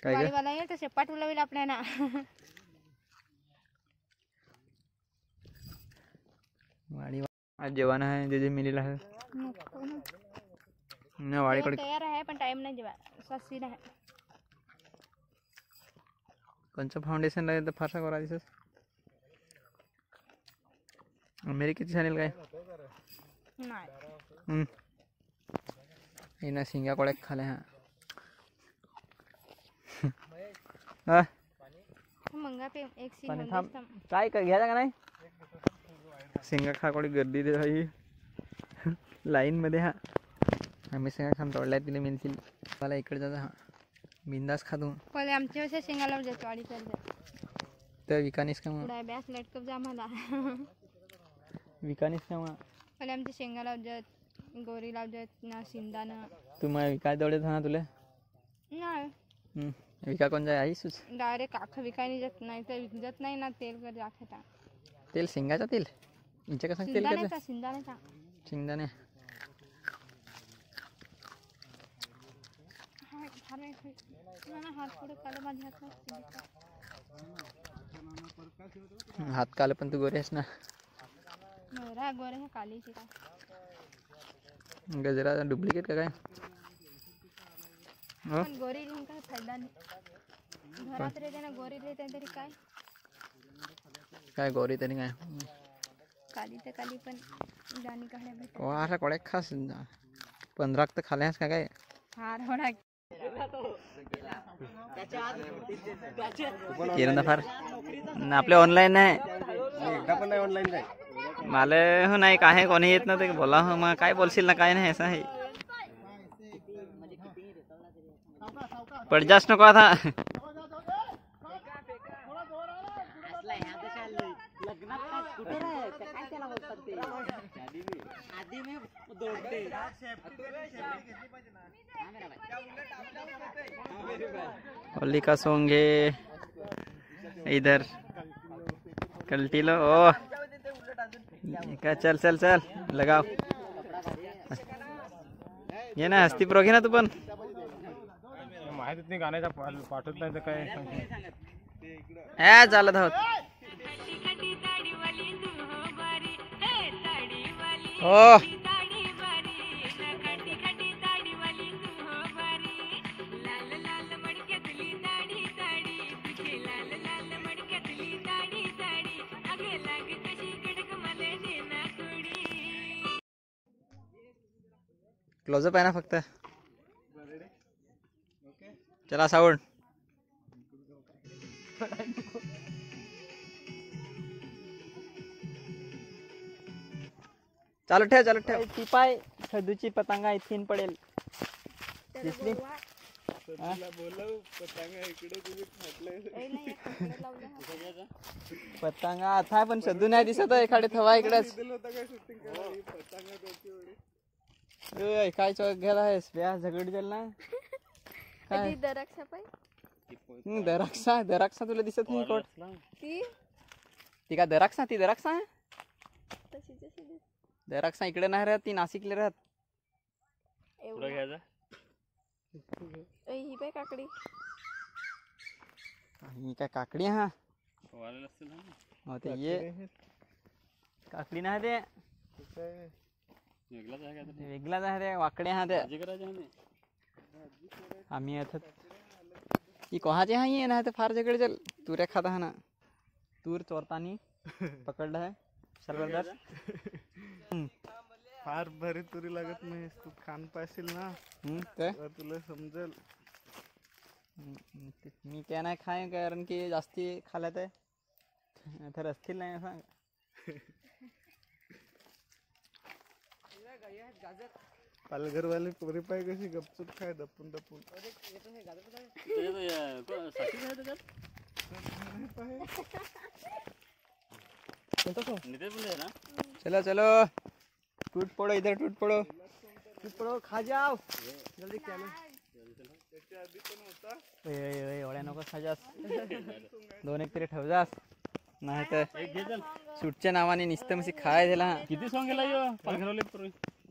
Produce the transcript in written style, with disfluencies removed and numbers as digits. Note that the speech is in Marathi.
काय वाली वाला ये तसे पाठवलं होईल आपल्याला. वाडी आज जेवण आहे जे जे मिळेल आहे ना वाडीकडे तयार आहे पण टाइम नाही जेवा ससी नाही. कोणचं फाउंडेशन लागेल तर फारसा करा दिसत. अमेरिकेची चॅनेल काय नाही हिनं शिंगा कोड्या खाल्या हा मंगा पे एक सीन पाणी होऊन थांब देस काय घ्यायचं का नाही शिंगा खाकोडी गर्दी भाई लाईन मध्ये हा आम्ही शेंगा खाम तोडल्या तिला मिळतील मला इकडे जायचं हा बिंदास खातो पहिले आमच्या वेळेस शेंगाला जातो वाडी चालते तर विकानीस का मग पुढे बॅस लटकप जा मला विकानीस का मग पहिले आमच्या शेंगाला जात गोरी लावजात ना शिंदाना तू मग विकाय दौडत ना तुला नाही विका कोण जाय आई सुच डायरेक्ट आखं विकायला जात नाही तर विकत नाही ना तेल कर आखता तेल शेंगाचं तेल इंच्या कसं तेल करायचं शिंदाण्याचा शेंगदाणे हात पुढे काढ माझ्या हात काल पण तू गोरी आहेस ना मोरा गोरे है कालीची का गजरा डुप्लिकेट का काय पण गोरी घेऊन काय फायदा नाही घरात राहते ना गोरी राहते तरी काय काय गोरी तरी काय काली तर काली पण जाणी काढ्या भेट वारा कोड्या खास 15 तर खाल्यास का काय हार होडा किरण फार आपले ऑनलाईन आहे एकदा पण नाही ऑनलाईन नाही मला हो नाही काय कोणी येत ना ते बोला हो मग काय बोलशील ना काय नाही असं आहे पड जास्त नको आता होली का सॉन्ग है इधर कल्टीलो ओ क्या चल चल चल लगाओ ये ना हस्ती प्रो घे ना तू पण माहितीच नाही गाण्याचा पाठवत नाही तर काय चालत आहोत हो क्लोजअप आहे ना फक्त चला साऊंड चालू ठेव ती पाय सदूची पतंगा इथून पडेल दिसली पतंगा आता पण सदू नाही दिसत एखादे थवा इकडेच काय चौक गेला आहेस व्यास झगड गेल ना काय दराक्षा तुला दिसत नाही कोट ती का दराक्षा ती दराक्षा आहे दराक्षा इकडे नाही राहत ती नाशिकला राहत ही काय काकडी ही काय काकडी हा ते ये काकडी नाही ते वेगळाच आहे रे वाकड्या हा त्या आम्ही आता ती कोहाचे हा ये ना ते फार झगड चल तुऱ्या खाता हा ना तूर चोरतानी पकडला है सर्वदार फार भारी तुरी लागत नाही तू खान पाशील ना तर तुला समजेल मी काय नाही खाय कारण की जास्ती खाल्यात आहे तर असतील नाही सांग पालघर वाले पोरी पाय कशी गपचूप खाय दपून दपून चलो चलो टूट पड़ो इधर टूट पड़ो खा जाओ जल्दी एवढ्या नको खा जास 2-1 तरी ठेव जास नाही तर सूटच्या नावाने नुसतं मग खाय दिला किती सॉंग गेला